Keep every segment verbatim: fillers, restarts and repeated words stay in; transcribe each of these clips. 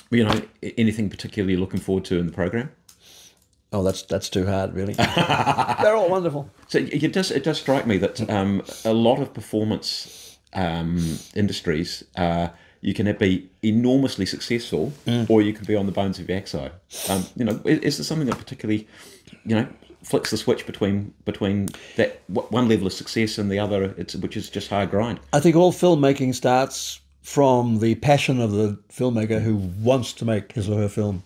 You know, anything particularly looking forward to in the program? Oh, that's that's too hard, really. They're all wonderful. So it does it does strike me that um, a lot of performance um, industries, uh, you can be enormously successful, mm. or you can be on the bones of your backside. Um, you know, is, is there something that particularly, you know, flicks the switch between between that one level of success and the other, it's, which is just hard grind? I think all filmmaking starts from the passion of the filmmaker who wants to make his or her film.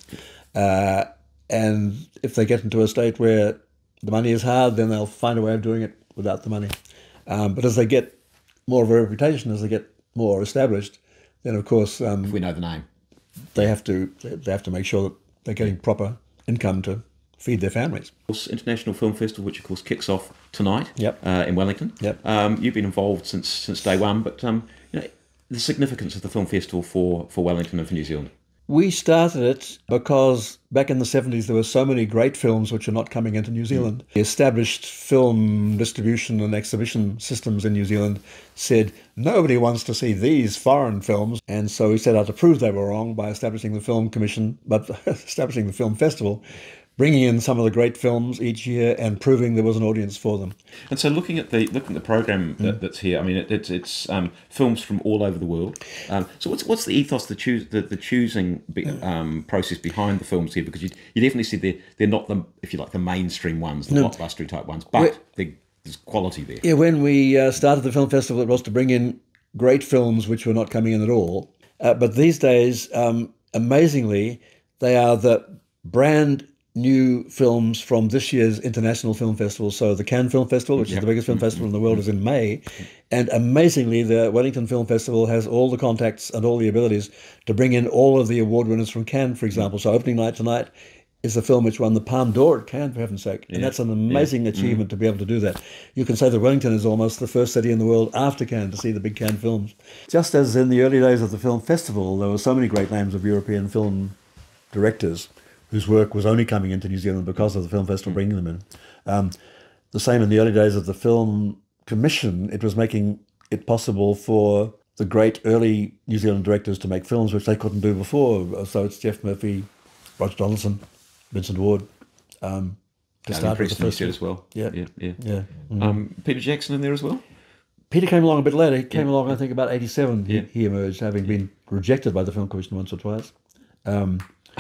Uh, and if they get into a state where the money is hard, then they'll find a way of doing it without the money. Um, but as they get more of a reputation, as they get more established, then of course um, if we know the name, they have to they have to make sure that they're getting proper income to feed their families. International Film Festival, which of course kicks off tonight. Yep. uh, in Wellington. Yep. Um, you've been involved since since day one, but um, you know, the significance of the film festival for for Wellington and for New Zealand. We started it because back in the seventies there were so many great films which are not coming into New Zealand. Mm. The established film distribution and exhibition systems in New Zealand said nobody wants to see these foreign films, and so we set out to prove they were wrong by establishing the Film Commission, but establishing the Film Festival, bringing in some of the great films each year and proving there was an audience for them. And so, looking at the looking at the program that, that's here, I mean, it, it's it's um, films from all over the world. Um, so, what's what's the ethos, the choose the, the choosing be, um, process behind the films here? Because you you definitely said they're they're not the, if you like, the mainstream ones, the no. blockbustery type ones, but there's quality there. Yeah, when we uh, started the film festival, it was to bring in great films which were not coming in at all. Uh, but these days, um, amazingly, they are the brand new films from this year's International Film Festival. So the Cannes Film Festival, which yep. is the biggest film festival in the world, is in May. And amazingly, the Wellington Film Festival has all the contacts and all the abilities to bring in all of the award winners from Cannes, for example. So opening night tonight is the film which won the Palme d'Or at Cannes, for heaven's sake. And yeah. that's an amazing yeah. achievement mm. to be able to do that. You can say that Wellington is almost the first city in the world after Cannes to see the big Cannes films. Just as in the early days of the film festival, there were so many great names of European film directors whose work was only coming into New Zealand because of the film festival bringing them in. Um, the same in the early days of the Film Commission. It was making it possible for the great early New Zealand directors to make films which they couldn't do before. So it's Jeff Murphy, Roger Donaldson, Vincent Ward. Um, to start with the first as well. Yeah, yeah, yeah. yeah. Mm-hmm. Um, Peter Jackson in there as well. Peter came along a bit later. He came yeah. along, I think, about eighty-seven. Yeah. He, he emerged, having been rejected by the Film Commission once or twice. Um,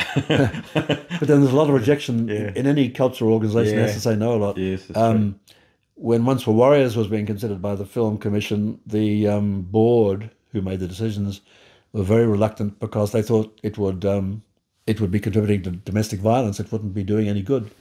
but then there's a lot of rejection yeah. in any cultural organisation yeah. has to say no a lot. Yes, that's um, when Once Were Warriors was being considered by the Film Commission, the um, board who made the decisions were very reluctant because they thought it would um, it would be contributing to domestic violence. It wouldn't be doing any good.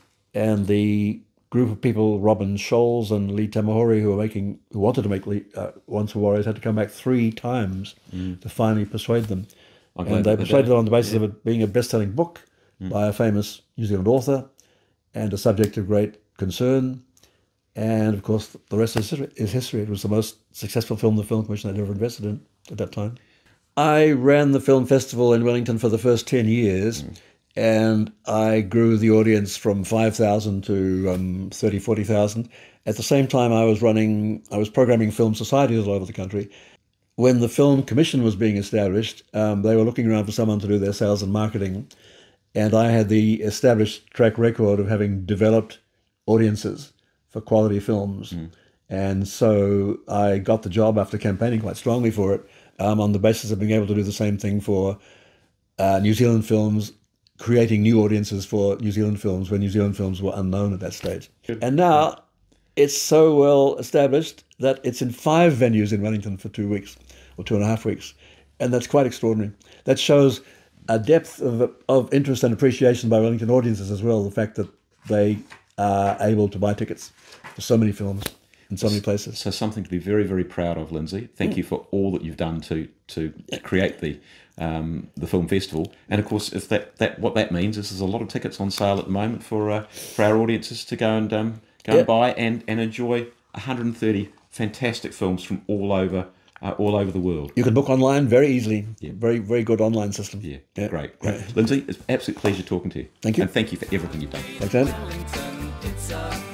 And the group of people, Robin Scholes and Lee Tamahori, who were making who wanted to make Lee, uh, Once Were Warriors, had to come back three times mm. to finally persuade them. And they persuaded it on the basis yeah. of it being a best-selling book mm. by a famous New Zealand author and a subject of great concern. And, of course, the rest is history. It was the most successful film the Film Commission had ever invested in at that time. I ran the film festival in Wellington for the first ten years, mm. and I grew the audience from five thousand to um, thirty, forty thousand. At the same time, I was running, I was programming film societies all over the country. When the Film Commission was being established, um, they were looking around for someone to do their sales and marketing. And I had the established track record of having developed audiences for quality films. Mm. And so I got the job after campaigning quite strongly for it um, on the basis of being able to do the same thing for uh, New Zealand films, creating new audiences for New Zealand films when New Zealand films were unknown at that stage. Good. And now it's so well established that it's in five venues in Wellington for two weeks or two and a half weeks. And that's quite extraordinary. That shows a depth of, of interest and appreciation by Wellington audiences as well, the fact that they are able to buy tickets for so many films in so many places. So something to be very, very proud of, Lindsay. Thank yeah. you for all that you've done to to create the um, the film festival. And of course, if that, that what that means is there's a lot of tickets on sale at the moment for uh, for our audiences to go and um, go yeah. and buy and, and enjoy one hundred thirty fantastic films from all over uh, all over the world. You can book online very easily. Yeah. Very, very good online system. Yeah, yeah. great, great. Yeah. Lindsay, it's an absolute pleasure talking to you. Thank you. And thank you for everything you've done. Thanks, Andy.